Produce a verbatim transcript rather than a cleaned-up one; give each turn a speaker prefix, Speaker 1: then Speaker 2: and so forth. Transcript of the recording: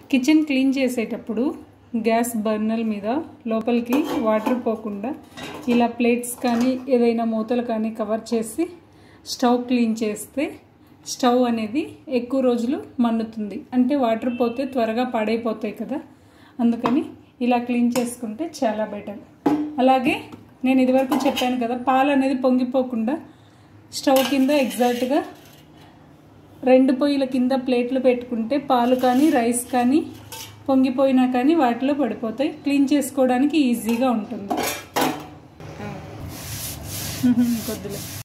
Speaker 1: Kitchen clean చేసేటప్పుడు gas burner మీద లోపలికి వాటర్ పోకుండా ఇలా ప్లేట్స్ కానీ ఏదైనా మూతలు కానీ కవర్ చేసి స్టవ్ క్లీన్ చేస్తే స్టవ్ అనేది ఎక్కువ రోజులు మన్నుతుంది. అంటే వాటర్ పోతే త్వరగా పాడైపోతాయి కదా, అందుకని ఇలా క్లీన్ చేసుకుంటే చాలా బెటర్. అలాగే నేను ఇదివరకు చెప్పాను కదా, పాలు అనేది పొంగిపోకుండా స్టవ్ కింద ఎగ్జాక్ట్గా రెండు పొయ్యిల కింద ప్లేట్లు పెట్టుకుంటే పాలు కానీ రైస్ కానీ పొంగిపోయినా కానీ వాటిలో పడిపోతాయి. క్లీన్ చేసుకోవడానికి ఈజీగా ఉంటుంది. కొద్దిలే